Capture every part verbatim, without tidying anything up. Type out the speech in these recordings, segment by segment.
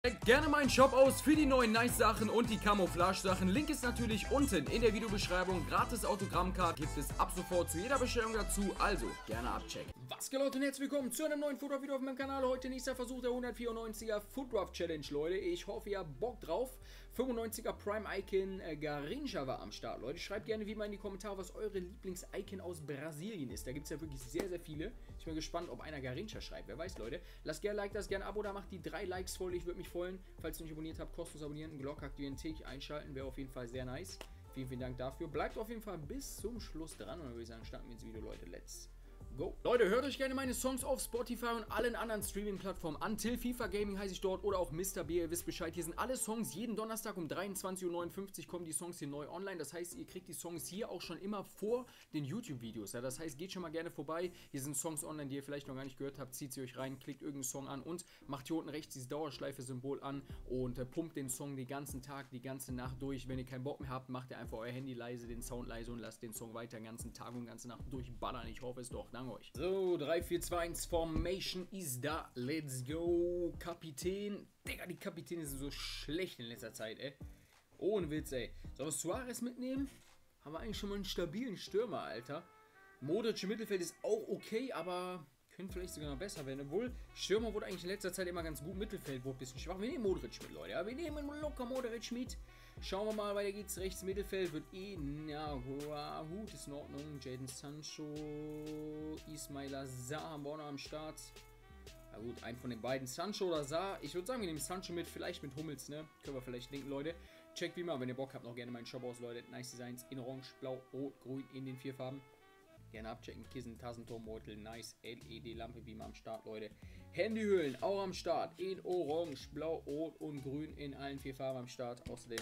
Checkt gerne meinen Shop aus für die neuen Nice-Sachen und die Camouflage-Sachen. Link ist natürlich unten in der Videobeschreibung. Gratis Autogrammcard gibt es ab sofort zu jeder Bestellung dazu, also gerne abchecken. Was geht, Leute, und herzlich willkommen zu einem neuen Footdraft-Video auf meinem Kanal. Heute nächster Versuch der hundertvierundneunziger Footdraft-Challenge, Leute. Ich hoffe, ihr habt Bock drauf. fünfundneunziger Prime-Icon äh, Garrincha war am Start, Leute. Schreibt gerne wie immer in die Kommentare, was eure Lieblings-Icon aus Brasilien ist. Da gibt es ja wirklich sehr, sehr viele. Ich bin gespannt, ob einer Garrincha schreibt. Wer weiß, Leute. Lasst gerne ein Like, lasst gerne ein Abo da, macht die drei Likes voll. Ich würde mich freuen. Falls ihr nicht abonniert habt, kostenlos abonnieren, Glocke aktivieren, Tick einschalten, wäre auf jeden Fall sehr nice. Vielen, vielen Dank dafür. Bleibt auf jeden Fall bis zum Schluss dran und dann würde ich sagen, starten wir ins Video, Leute. Let's go. Leute, hört euch gerne meine Songs auf Spotify und allen anderen Streaming-Plattformen an. Till FIFA Gaming heiße ich dort oder auch Mister B, ihr wisst Bescheid. Hier sind alle Songs. Jeden Donnerstag um dreiundzwanzig Uhr neunundfünfzig kommen die Songs hier neu online. Das heißt, ihr kriegt die Songs hier auch schon immer vor den YouTube-Videos. Ja? Das heißt, geht schon mal gerne vorbei. Hier sind Songs online, die ihr vielleicht noch gar nicht gehört habt. Zieht sie euch rein, klickt irgendeinen Song an und macht hier unten rechts dieses Dauerschleife-Symbol an und äh, pumpt den Song den ganzen Tag, die ganze Nacht durch. Wenn ihr keinen Bock mehr habt, macht ihr einfach euer Handy leise, den Sound leise und lasst den Song weiter den ganzen Tag und ganze Nacht durchballern. Ich hoffe es doch. Danke euch. So, drei, vier, zwei, eins, Formation ist da. Let's go. Kapitän. Digga, die Kapitäne sind so schlecht in letzter Zeit, ey. Ohne Witz, ey. Sollen wir Suarez mitnehmen? Haben wir eigentlich schon mal einen stabilen Stürmer, Alter. Modric im Mittelfeld ist auch okay, aber können vielleicht sogar noch besser werden. Obwohl, Stürmer wurde eigentlich in letzter Zeit immer ganz gut. Mittelfeld wurde ein bisschen schwach. Wir nehmen Modric mit, Leute. Ja, wir nehmen locker Modric mit. Schauen wir mal, weiter geht's. Rechts Mittelfeld wird eh, ja, gut, ist in Ordnung. Jadon Sancho, Ismaila Sarr haben wir auch noch am Start. Na gut, einen von den beiden, Sancho oder Sarr. Ich würde sagen, wir nehmen Sancho mit, vielleicht mit Hummels, ne? Können wir vielleicht linken, Leute. Checkt wie immer, wenn ihr Bock habt, noch gerne meinen Shop aus, Leute. Nice Designs in Orange, Blau, Rot, Grün in den vier Farben. Gerne abchecken. Kissen, Tassenturmbeutel, nice. L E D-Lampe wie immer am Start, Leute. Handyhüllen auch am Start. In Orange, Blau, Rot und Grün in allen vier Farben am Start. Außerdem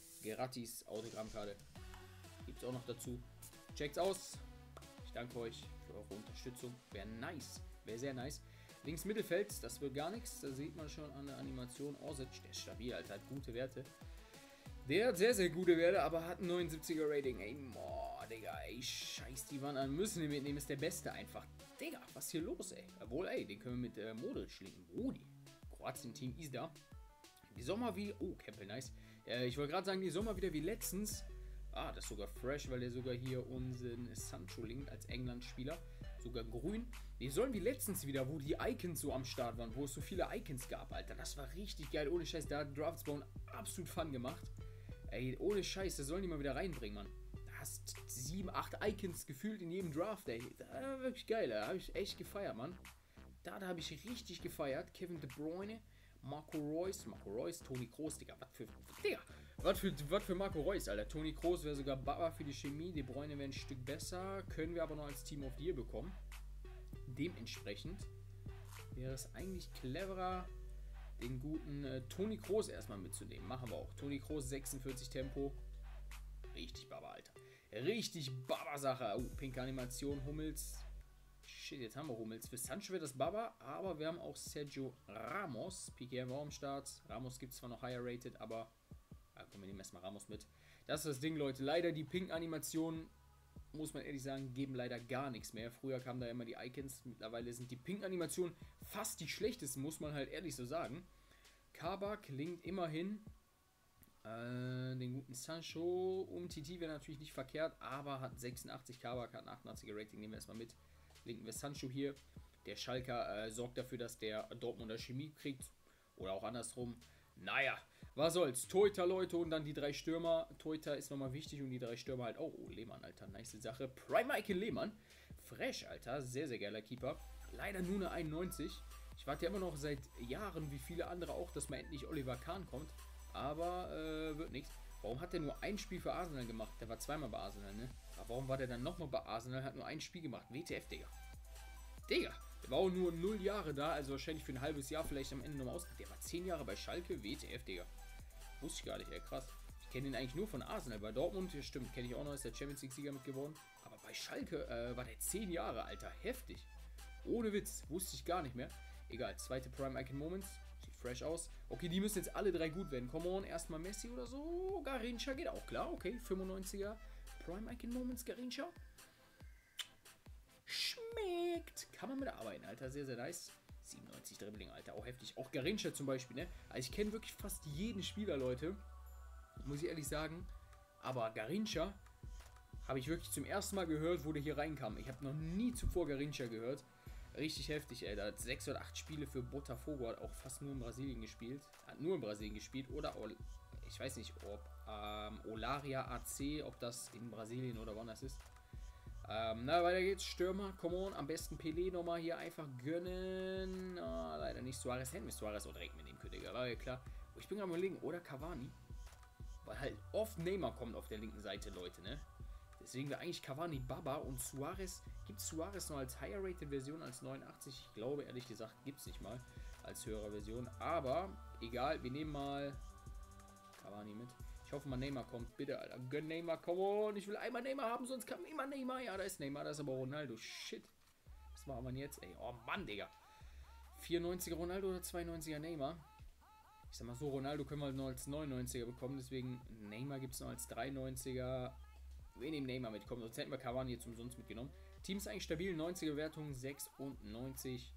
gratis Autogrammkarte. Gibt es auch noch dazu. Checkt's aus. Ich danke euch für eure Unterstützung. Wäre nice. Wäre sehr nice. Links Mittelfeld, das wird gar nichts. Da sieht man schon an der Animation. Orsic, der ist stabil, Alter. Hat gute Werte. Der hat sehr, sehr gute Werte, aber hat ein neunundsiebziger Rating. Ey, boah, Digga, ey, scheiß die Wand an. Müssen wir mitnehmen, ist der Beste einfach. Digga, was ist hier los, ey? Obwohl, ey, den können wir mit äh, Modric linken. Brudi. Kroatien-Team ist da. Die Sommer wie... Oh, Campbell, nice. Äh, ich wollte gerade sagen, die Sommer wieder wie letztens. Ah, das ist sogar fresh, weil der sogar hier unseren Sancho linkt als England-Spieler. Sogar grün. Die sollen wie letztens wieder, wo die Icons so am Start waren, wo es so viele Icons gab, Alter. Das war richtig geil. Ohne Scheiß, da hat Draftspawn absolut Fun gemacht. Ey, ohne Scheiß, das sollen die mal wieder reinbringen, Mann. Da hast sieben, acht Icons gefühlt in jedem Draft, ey. Das war wirklich geil, da habe ich echt gefeiert, Mann. Da, da habe ich richtig gefeiert. Kevin De Bruyne, Marco Reus, Marco Reus, Toni Kroos, Digga, was für, Digga, was für, was für Marco Reus, Alter. Toni Kroos wäre sogar Baba für die Chemie, De Bruyne wäre ein Stück besser, können wir aber noch als Team of the Year bekommen. Dementsprechend wäre es eigentlich cleverer, den guten äh, Toni Kroos erstmal mitzunehmen. Machen wir auch. Toni Kroos, sechsundvierzig Tempo. Richtig Baba, Alter. Richtig Baba-Sache. Oh, pinke Animation, Hummels. Shit, jetzt haben wir Hummels. Für Sancho wird das Baba, aber wir haben auch Sergio Ramos. P K haben wir auch am Start. Ramos gibt es zwar noch higher rated, aber ja, komm, wir nehmen erstmal Ramos mit. Das ist das Ding, Leute. Leider die Pink-Animationen, muss man ehrlich sagen, geben leider gar nichts mehr. Früher kamen da immer die Icons. Mittlerweile sind die Pink-Animationen fast die schlechtesten, muss man halt ehrlich so sagen. Kabak linkt immerhin äh, den guten Sancho. Um T T wäre natürlich nicht verkehrt, aber hat sechsundachtzig. Kabak hat ein achtundachtziger Rating. Nehmen wir erstmal mit. Linken wir Sancho hier. Der Schalker äh, sorgt dafür, dass der Dortmunder Chemie kriegt. Oder auch andersrum. Naja, was soll's. Torhüter, Leute, und dann die drei Stürmer. Torhüter ist nochmal wichtig und die drei Stürmer halt auch. Oh, Lehmann, Alter, nice Sache. Prime Icon Lehmann. Fresh, Alter, sehr, sehr geiler Keeper. Leider nur eine einundneunzig. Ich warte ja immer noch seit Jahren, wie viele andere auch, dass mal endlich Oliver Kahn kommt. Aber, äh, wird nichts. Warum hat der nur ein Spiel für Arsenal gemacht? Der war zweimal bei Arsenal, ne? Aber warum war der dann nochmal bei Arsenal? Hat nur ein Spiel gemacht. W T F, Digga. Digga. Der war auch nur null Jahre da, also wahrscheinlich für ein halbes Jahr vielleicht am Ende nochmal aus. Der war zehn Jahre bei Schalke, W T F, Digga. Wusste ich gar nicht, ey, krass. Ich kenne ihn eigentlich nur von Arsenal. Bei Dortmund, ja, stimmt, kenne ich auch noch, ist der Champions League-Sieger mit geworden. Aber bei Schalke äh, war der zehn Jahre, Alter. Heftig. Ohne Witz. Wusste ich gar nicht mehr. Egal, zweite Prime Icon Moments. Sieht fresh aus. Okay, die müssen jetzt alle drei gut werden. Come on, erstmal Messi oder so. Garrincha geht auch klar. Okay, fünfundneunziger Prime Icon Moments Garrincha. Schmeckt. Kann man mit arbeiten, Alter. Sehr, sehr nice. siebenundneunzig Dribbling, Alter. Auch heftig. Auch Garrincha zum Beispiel, ne? Also ich kenne wirklich fast jeden Spieler, Leute. Muss ich ehrlich sagen. Aber Garrincha habe ich wirklich zum ersten Mal gehört, wo der hier reinkam. Ich habe noch nie zuvor Garrincha gehört. Richtig heftig, ey. Da hat sechs oder acht Spiele für Botafogo, hat auch fast nur in Brasilien gespielt. Hat nur in Brasilien gespielt. Oder, ich weiß nicht, ob ähm, Olaria A C, ob das in Brasilien oder wann das ist. Ähm, na, weiter geht's. Stürmer, come on. Am besten Pelé nochmal hier einfach gönnen. Ah, leider nicht Suarez. Hätten wir Suarez auch direkt mitnehmen können, Digga. War ja klar. Ich bin gerade überlegen, oder Cavani. Weil halt oft Neymar kommt auf der linken Seite, Leute, ne? Deswegen wäre eigentlich Cavani Baba und Suarez. Gibt es Suarez noch als Higher-Rated-Version als neunundachtzig? Ich glaube, ehrlich gesagt, gibt es nicht mal als höhere Version. Aber egal, wir nehmen mal Cavani mit. Ich hoffe mal, Neymar kommt. Bitte, Alter. Gönn Neymar, come on. Ich will einmal Neymar haben, sonst kann immer Neymar. Ja, da ist Neymar, da ist aber Ronaldo. Shit. Was machen wir denn jetzt, ey? Oh Mann, Digga. vierundneunziger Ronaldo oder zweiundneunziger Neymar? Ich sag mal so, Ronaldo können wir halt nur als neunundneunziger bekommen. Deswegen Neymar gibt es noch als dreiundneunziger. Wir nehmen Neymar mit, komm, sonst hätten wir Cavani jetzt umsonst mitgenommen. Team ist eigentlich stabil, neunziger Wertung, sechsundneunzig.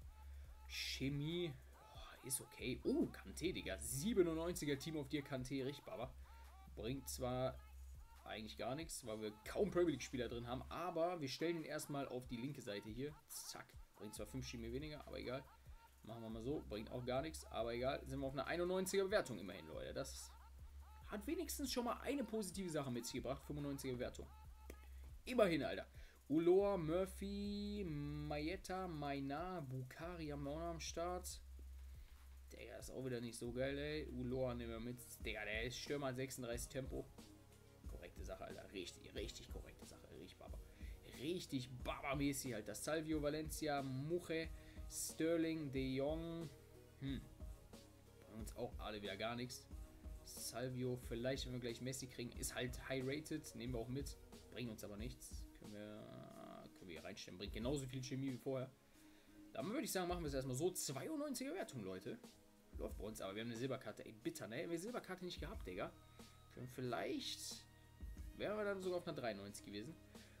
Chemie, oh, ist okay. Oh, Kanté, Digga, siebenundneunziger Team auf dir, Kanté, richtig, Baba. Bringt zwar eigentlich gar nichts, weil wir kaum Premier League Spieler drin haben, aber wir stellen ihn erstmal auf die linke Seite hier. Zack, bringt zwar fünf Chemie weniger, aber egal. Machen wir mal so, bringt auch gar nichts, aber egal. Sind wir auf einer einundneunziger Bewertung immerhin, Leute. Das hat wenigstens schon mal eine positive Sache mit sich gebracht. fünfundneunziger Wertung. Immerhin, Alter. Ulloa, Murphy, Mayetta, Maina, Bukari haben wir auch noch am Start. Digga, ist auch wieder nicht so geil, ey. Ulloa nehmen wir mit. Digga, der ist Stürmer sechsunddreißig Tempo. Korrekte Sache, Alter. Richtig, richtig korrekte Sache. Richtig Baba. Richtig Baba-mäßig, Alter. Salvio, Valencia, Muche, Sterling, De Jong. Hm. Bei uns auch alle wieder gar nichts. Salvio, vielleicht, wenn wir gleich Messi kriegen, ist halt high-rated, nehmen wir auch mit, bringt uns aber nichts. Können wir, können wir hier reinstellen, bringt genauso viel Chemie wie vorher. Dann würde ich sagen, machen wir es erstmal so. zweiundneunziger Wertung, Leute. Läuft bei uns, aber wir haben eine Silberkarte. Ey, bitter, ne? Hätten wir Silberkarte nicht gehabt, Digga. Können vielleicht, wären wir dann sogar auf einer dreiundneunzig gewesen.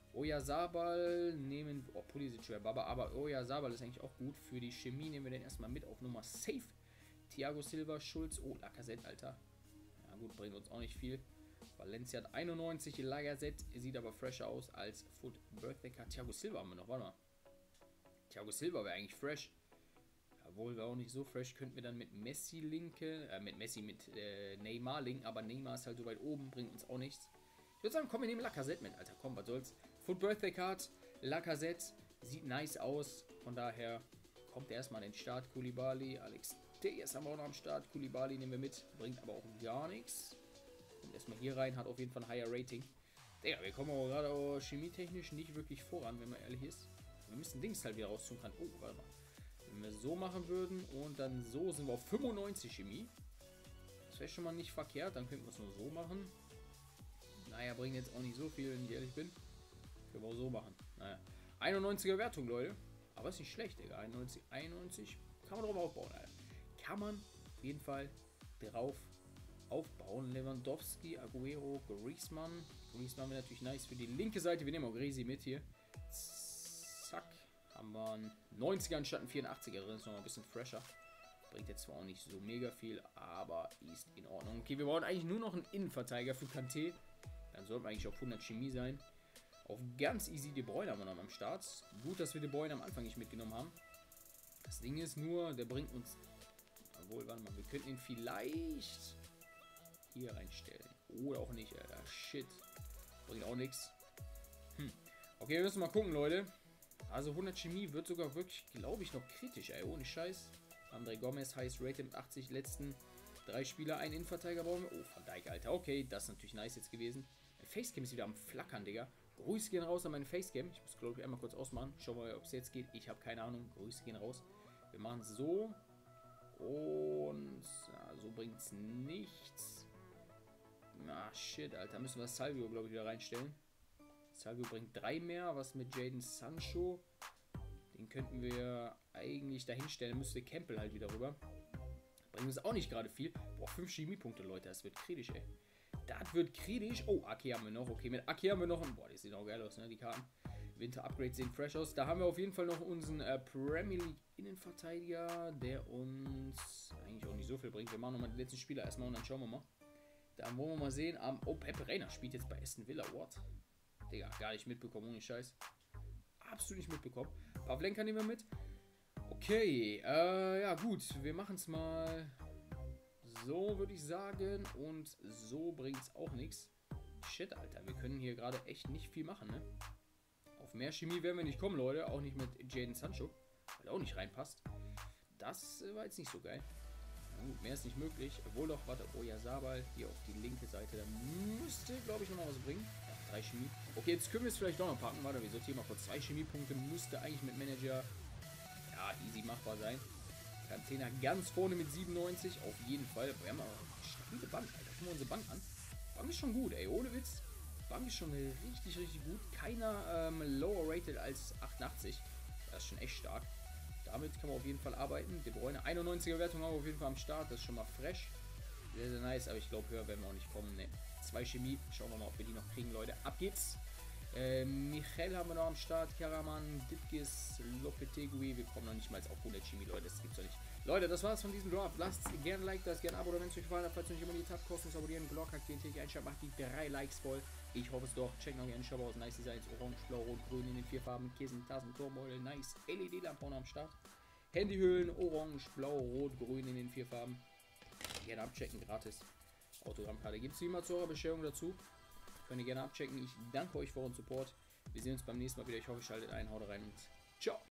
Oyarzabal nehmen, oh, Pulisic wäre Baba, aber Oyarzabal ist eigentlich auch gut. Für die Chemie nehmen wir den erstmal mit auf Nummer safe. Thiago Silva, Schulz, oh, Lacazette, Alter. Ja gut, bringt uns auch nicht viel. Valencia hat einundneunzig, Lacazette sieht aber fresher aus als Foot Birthday Card. Thiago Silva haben wir noch, warte mal. Thiago Silva wäre eigentlich fresh. Obwohl wir auch nicht so fresh, könnten wir dann mit Messi linken, äh, mit Messi, mit äh, Neymar linken, aber Neymar ist halt so weit oben, bringt uns auch nichts. Ich würde sagen, komm, wir nehmen Lacazette mit, Alter, komm, was soll's. Foot Birthday Card, Lacazette, sieht nice aus, von daher kommt er erstmal in den Start. Koulibaly, Alex Telles haben wir auch noch am Start, Koulibaly nehmen wir mit, bringt aber auch gar nichts. Kommt erstmal hier rein, hat auf jeden Fall ein higher Rating. Digga, wir kommen aber gerade auch chemietechnisch nicht wirklich voran, wenn man ehrlich ist. Wir müssen Dings halt wieder rausziehen können. Oh, warte mal. Wenn wir so machen würden und dann so, sind wir auf fünfundneunzig Chemie. Das wäre schon mal nicht verkehrt, dann könnten wir es nur so machen. Naja, bringt jetzt auch nicht so viel, wenn ich ehrlich bin. Können wir auch so machen. Naja, einundneunziger Wertung, Leute. Aber ist nicht schlecht, Digga. einundneunzig, einundneunzig. Kann man drauf aufbauen, Alter. Kann man auf jeden Fall drauf aufbauen. Lewandowski, Aguero, Griezmann. Griezmann wäre natürlich nice für die linke Seite. Wir nehmen auch Grisi mit hier. Zack. Haben wir einen neunziger anstatt einen vierundachtziger drin. Ist noch ein bisschen fresher. Bringt jetzt zwar auch nicht so mega viel, aber ist in Ordnung. Okay, wir brauchen eigentlich nur noch einen Innenverteidiger für Kanté. Dann sollten wir eigentlich auf hundert Chemie sein. Auf ganz easy De Bruyne haben wir noch am Start. Gut, dass wir De Bruyne am Anfang nicht mitgenommen haben. Das Ding ist nur, der bringt uns... Obwohl, warte mal, wir könnten ihn vielleicht hier reinstellen. Oder auch nicht, Alter. Shit. Bringt auch nichts. Hm. Okay, wir müssen mal gucken, Leute. Also hundert Chemie wird sogar wirklich, glaube ich, noch kritisch, ey. Ohne Scheiß. André Gomez, highest rated mit achtzig. Letzten drei Spieler, einen Innenverteidiger brauchen wir. Oh, Van Dijk, Alter. Okay, das ist natürlich nice jetzt gewesen. Mein Facecam ist wieder am Flackern, Digga. Grüße gehen raus an meine Facecam. Ich muss, glaube ich, einmal kurz ausmachen. Schauen wir mal, ob es jetzt geht. Ich habe keine Ahnung. Grüße gehen raus. Wir machen es so. Und ja, so bringt es nichts. Ah, shit, Alter. Müssen wir Salvio, glaube ich, wieder reinstellen. Salvio bringt drei mehr. Was mit Jadon Sancho? Den könnten wir eigentlich dahin stellen. Müsste Campbell halt wieder rüber. Bringt uns auch nicht gerade viel. Boah, fünf Chemiepunkte, Leute. Das wird kritisch, ey. Das wird kritisch. Oh, Ake haben wir noch. Okay, mit Ake haben wir noch. Boah, die sehen auch geil aus, ne? Die Karten. Winter-Upgrades sehen fresh aus. Da haben wir auf jeden Fall noch unseren äh, Premier League Innenverteidiger, der uns eigentlich auch nicht so viel bringt. Wir machen nochmal die letzten Spieler erstmal und dann schauen wir mal. Dann wollen wir mal sehen. Um, oh, Pepe Reina spielt jetzt bei Aston Villa. What? Digga, gar nicht mitbekommen, ohne Scheiß. Absolut nicht mitbekommen. Pavlenka nehmen wir mit. Okay, äh, ja gut. Wir machen es mal so, würde ich sagen. Und so bringt es auch nichts. Shit, Alter. Wir können hier gerade echt nicht viel machen, ne? Auf mehr Chemie werden wir nicht kommen, Leute. Auch nicht mit Jadon Sancho. Weil er auch nicht reinpasst. Das äh, war jetzt nicht so geil. Na gut, mehr ist nicht möglich. Obwohl doch, warte, Oyarzabal hier auf die linke Seite. Da müsste, glaube ich, nochmal was bringen. Ja, drei Chemie. Okay, jetzt können wir es vielleicht doch noch packen. Warte, wir sortieren mal kurz. Zwei Chemiepunkte müsste eigentlich mit Manager, ja, easy machbar sein. Kantena ganz vorne mit siebenundneunzig. Auf jeden Fall. Wir haben aber eine stabile Bank, Alter. Gucken wir unsere Bank an. Bank ist schon gut, ey. Ohne Witz. Bank ist schon richtig, richtig gut. Keiner ähm, lower rated als achtundachtzig. Das ist schon echt stark. Damit kann man auf jeden Fall arbeiten. De Bruyne einundneunziger Wertung haben wir auf jeden Fall am Start. Das ist schon mal fresh. Sehr, sehr nice. Aber ich glaube, höher werden wir auch nicht kommen. Ne. Zwei Chemie. Schauen wir mal, ob wir die noch kriegen, Leute. Ab geht's. Äh, Michel haben wir noch am Start. Karaman, Ditkis, Lopetegui. Wir kommen noch nicht mal auf hundert Chemie, Leute. Das gibt's doch nicht. Leute, das war's von diesem Drop. Lasst gerne ein Like, das gerne ein Abo, wenn es euch gefallen hat. Falls ihr nicht immer die Tab kostenlos abonnieren, Glock aktivieren, täglich einschalten, macht die drei Likes voll. Ich hoffe es doch. Checkt noch gerne Shop aus. Nice Designs. Orange, Blau, Rot, Grün in den vier Farben. Kissen, Tassen, Turmbeutel. Nice. L E D-Lampen am Start. Handyhüllen, Orange, Blau, Rot, Grün in den vier Farben. Gerne abchecken, gratis. Autogrammkarte gibt es wie immer zu eurer Bestellung dazu. Könnt ihr gerne abchecken. Ich danke euch für euren Support. Wir sehen uns beim nächsten Mal wieder. Ich hoffe, ihr schaltet ein. Haut rein und ciao.